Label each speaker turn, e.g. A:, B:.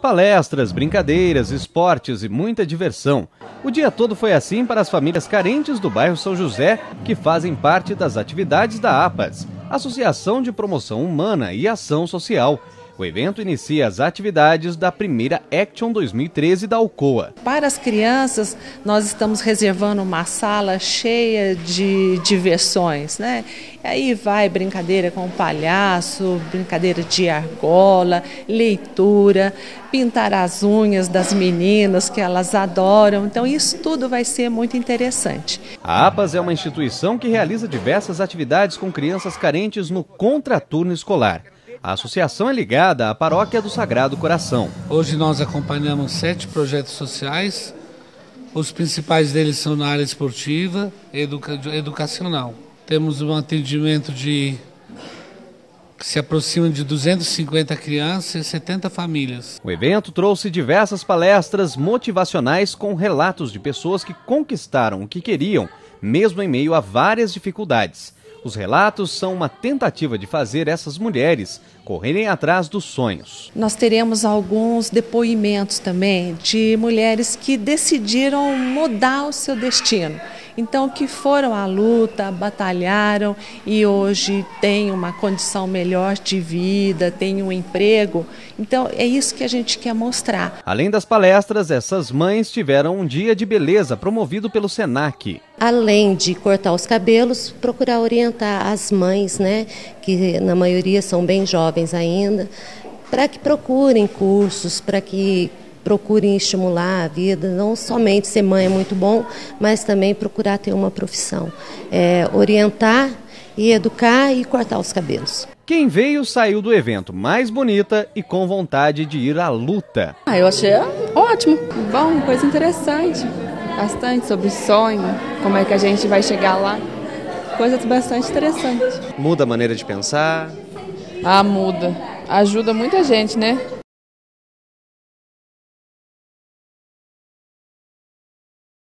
A: Palestras, brincadeiras, esportes e muita diversão. O dia todo foi assim para as famílias carentes do bairro São José, que fazem parte das atividades da APAS, Associação de Promoção Humana e Ação Social. O evento inicia as atividades da primeira Action 2013 da Alcoa.
B: Para as crianças, nós estamos reservando uma sala cheia de diversões, né? Aí vai brincadeira com palhaço, brincadeira de argola, leitura, pintar as unhas das meninas que elas adoram. Então isso tudo vai ser muito interessante.
A: A APAS é uma instituição que realiza diversas atividades com crianças carentes no contraturno escolar. A associação é ligada à Paróquia do Sagrado Coração.
C: Hoje nós acompanhamos 7 projetos sociais. Os principais deles são na área esportiva e educacional. Temos um atendimento que se aproxima de 250 crianças e 70 famílias.
A: O evento trouxe diversas palestras motivacionais com relatos de pessoas que conquistaram o que queriam, mesmo em meio a várias dificuldades. Os relatos são uma tentativa de fazer essas mulheres correrem atrás dos sonhos.
B: Nós teremos alguns depoimentos também de mulheres que decidiram mudar o seu destino. Então, que foram à luta, batalharam e hoje têm uma condição melhor de vida, têm um emprego. Então, é isso que a gente quer mostrar.
A: Além das palestras, essas mães tiveram um dia de beleza promovido pelo SENAC.
D: Além de cortar os cabelos, procurar orientar as mães, né, que na maioria são bem jovens ainda, para que procurem cursos, para que procurem estimular a vida, não somente ser mãe é muito bom, mas também procurar ter uma profissão. Orientar e educar e cortar os cabelos.
A: Quem veio saiu do evento mais bonita e com vontade de ir à luta.
E: Eu achei ótimo, bom, coisa interessante. Bastante sobre sonho, como é que a gente vai chegar lá. Coisa bastante interessante.
A: Muda a maneira de pensar?
E: Muda. Ajuda muita gente, né?